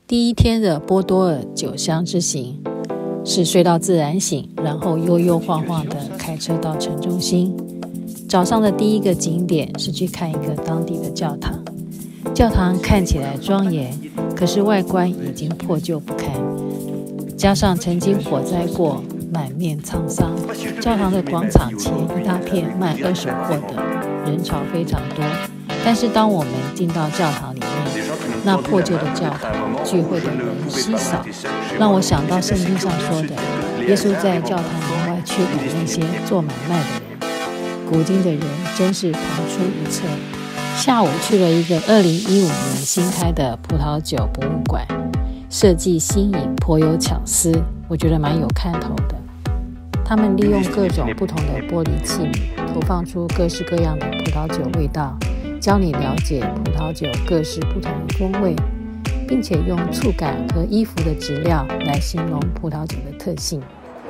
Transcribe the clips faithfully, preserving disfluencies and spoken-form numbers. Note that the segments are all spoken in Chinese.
第一天的波多尔酒乡之行是睡到自然醒，然后悠悠晃晃的开车到城中心。早上的第一个景点是去看一个当地的教堂。教堂看起来庄严，可是外观已经破旧不堪，加上曾经火灾过，满面沧桑。教堂的广场前一大片卖二手货的，人潮非常多。但是当我们进到教堂里面，那破旧的教堂聚会的人稀少，让我想到圣经上说的，耶稣在教堂门外驱赶那些做买卖的人。古今的人真是同出一辙。下午去了一个二零一五年新开的葡萄酒博物馆，设计新颖，颇有巧思，我觉得蛮有看头的。他们利用各种不同的玻璃器皿，投放出各式各样的葡萄酒味道，教你了解葡萄酒各式不同的风味，并且用触感和衣服的质料来形容葡萄酒的特性。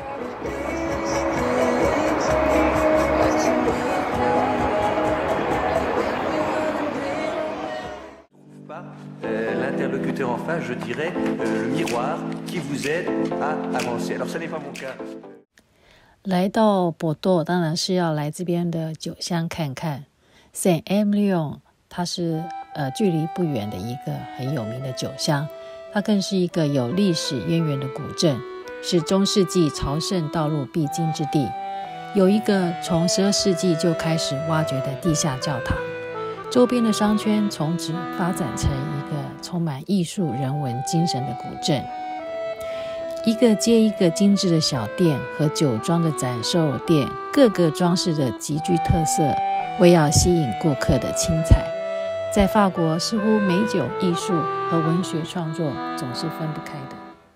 L'interlocuteur en face, je dirais le miroir qui vous aide à avancer. Alors, ça n'est pas mon cas. 来到波多，当然是要来这边的酒乡看看。Saint-Émilion 它是呃距离不远的一个很有名的酒乡，它更是一个有历史渊源的古镇，是中世纪朝圣道路必经之地。有一个从十二世纪就开始挖掘的地下教堂。周边的商圈从此发展成一个充满艺术、人文、精神的古镇，一个接一个精致的小店和酒庄的展售店，各个装饰的极具特色，为要吸引顾客的青彩。在法国，似乎美酒、艺术和文学创作总是分不开的。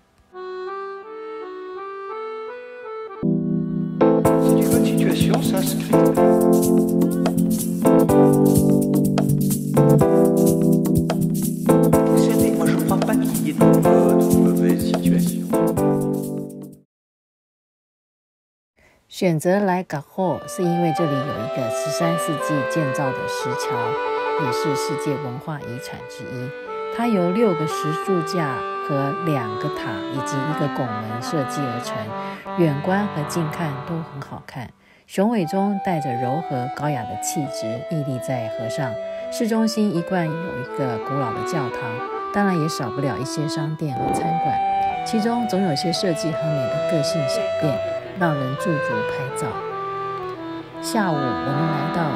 选择来嘎霍是因为这里有一个十三世纪建造的石桥，也是世界文化遗产之一。它由六个石柱架和两个塔以及一个拱门设计而成，远观和近看都很好看。雄伟中带着柔和高雅的气质，屹立在河上。市中心一贯有一个古老的教堂，当然也少不了一些商店和餐馆，其中总有些设计很美的个性小店，让人驻足拍照。下午我们来到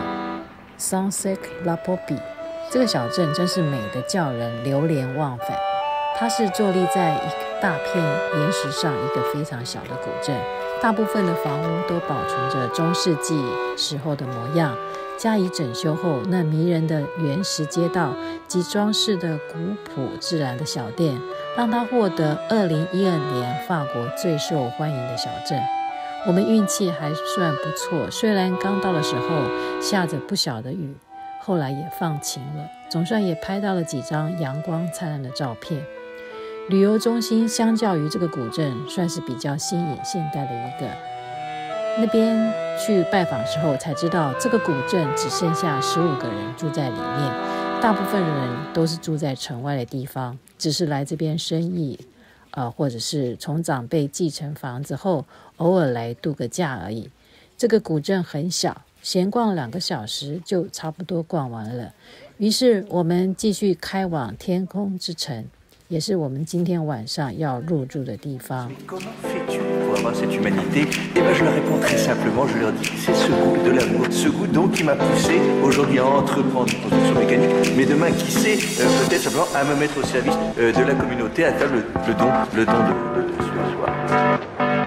Saint-Sec-la-Popie， 这个小镇真是美得叫人流连忘返。它是坐立在一大片岩石上一个非常小的古镇，大部分的房屋都保存着中世纪时候的模样，加以整修后，那迷人的原石街道及装饰的古朴自然的小店，让它获得二零一二年法国最受欢迎的小镇。我们运气还算不错，虽然刚到的时候下着不小的雨，后来也放晴了，总算也拍到了几张阳光灿烂的照片。旅游中心相较于这个古镇算是比较新颖现代的一个。那边去拜访的时候才知道，这个古镇只剩下十五个人住在里面，大部分人都是住在城外的地方，只是来这边生意呃，或者是从长辈继承房子后偶尔来度个假而已。这个古镇很小，闲逛两个小时就差不多逛完了，于是我们继续开往天空之城，也是我们今天晚上要入住的地方。 Avoir cette humanité, et ben je leur réponds très simplement, je leur dis c'est ce goût de l'amour, ce goût donc qui m'a poussé aujourd'hui à entreprendre une construction mécanique, mais demain qui sait euh, peut-être simplement à me mettre au service euh, de la communauté, à faire le, le don, le don de, de, de soi.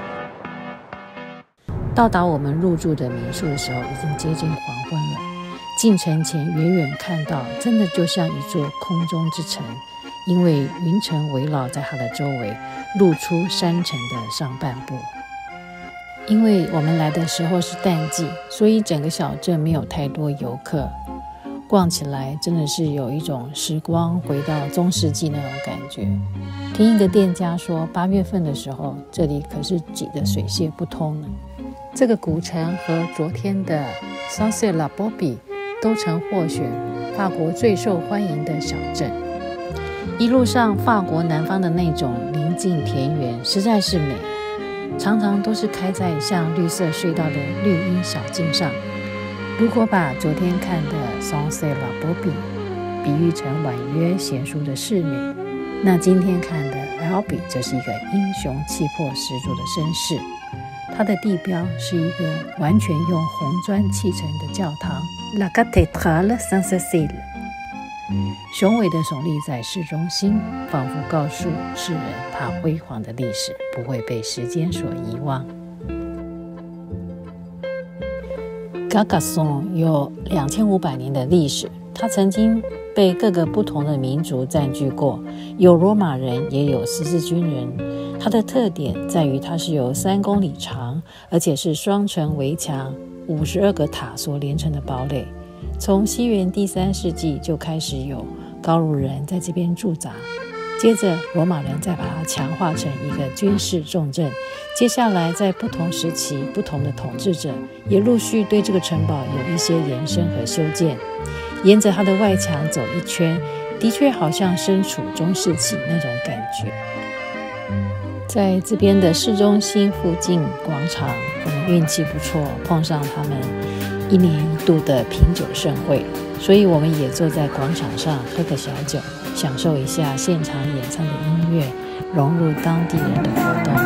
到达我们入住的民宿的时候，已经接近黄昏了。进城前远远看到，真的就像一座空中之城。因为云层围绕在它的周围，露出山城的上半部。因为我们来的时候是淡季，所以整个小镇没有太多游客，逛起来真的是有一种时光回到中世纪那种感觉。听一个店家说，八月份的时候这里可是挤得水泄不通呢。这个古城和昨天的 Saint-Sec-la-Popie 都曾获选法国最受欢迎的小镇。 一路上法国南方的那种宁静田园实在是美，常常都是开在像绿色隧道的绿荫小径上。如果把昨天看的《Sunset La Bobby》比喻成婉约贤淑的侍女，那今天看的《Albi》就是一个英雄气魄十足的绅士。它的地标是一个完全用红砖砌成的教堂 La Cathédrale Saint-Cécile， 雄伟的耸立在市中心，仿佛告诉世人它辉煌的历史不会被时间所遗忘。Carcassonne 有两千五百年的历史，它曾经被各个不同的民族占据过，有罗马人，也有十字军人。它的特点在于它是由三公里长，而且是双层围墙、五十二个塔所连成的堡垒。从西元第三世纪就开始有高卢人在这边驻扎，接着罗马人再把它强化成一个军事重镇。接下来在不同时期，不同的统治者也陆续对这个城堡有一些延伸和修建。沿着它的外墙走一圈，的确好像身处中世纪那种感觉。在这边的市中心附近广场，我们运气不错，碰上他们一年一度的品酒盛会，所以我们也坐在广场上喝个小酒，享受一下现场演唱的音乐，融入当地人的活动。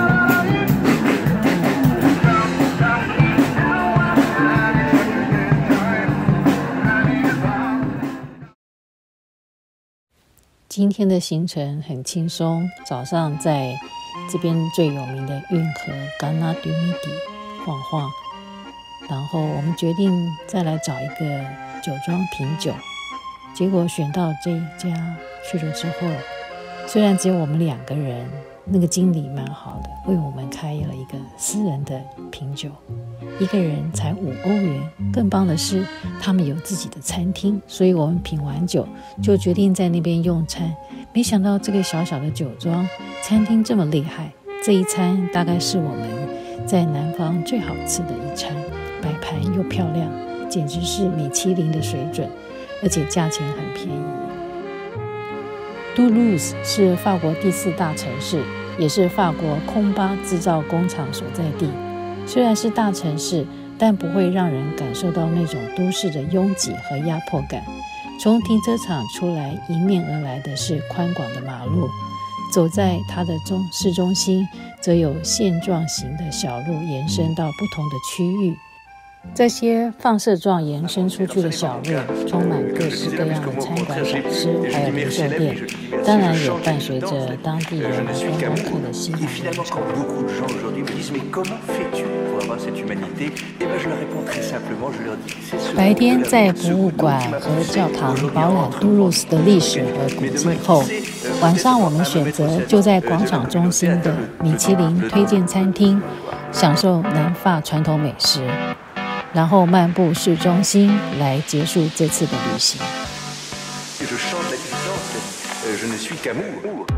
今天的行程很轻松，早上在这边最有名的运河 Canal du Midi 晃晃，然后我们决定再来找一个酒庄品酒，结果选到这一家，去了之后，虽然只有我们两个人，那个经理蛮好的，为我们开了一个私人的品酒，一个人才五欧元。更棒的是他们有自己的餐厅，所以我们品完酒就决定在那边用餐。没想到这个小小的酒庄餐厅这么厉害，这一餐大概是我们在南方最好吃的一餐，摆盘又漂亮，简直是米其林的水准，而且价钱很便宜。杜鲁斯是法国第四大城市，也是法国空巴制造工厂所在地。虽然是大城市，但不会让人感受到那种都市的拥挤和压迫感。从停车场出来，迎面而来的是宽广的马路，走在它的中市中心，则有线状型的小路延伸到不同的区域。这些放射状延伸出去的小路，充满各式各样的餐馆小吃，还有零售店，当然也伴随着当地人和观光客的熙攘人潮。白天在博物馆和教堂饱览杜鲁斯的历史和古迹后，晚上我们选择就在广场中心的米其林推荐餐厅享受南法传统美食，然后漫步市中心来结束这次的旅行。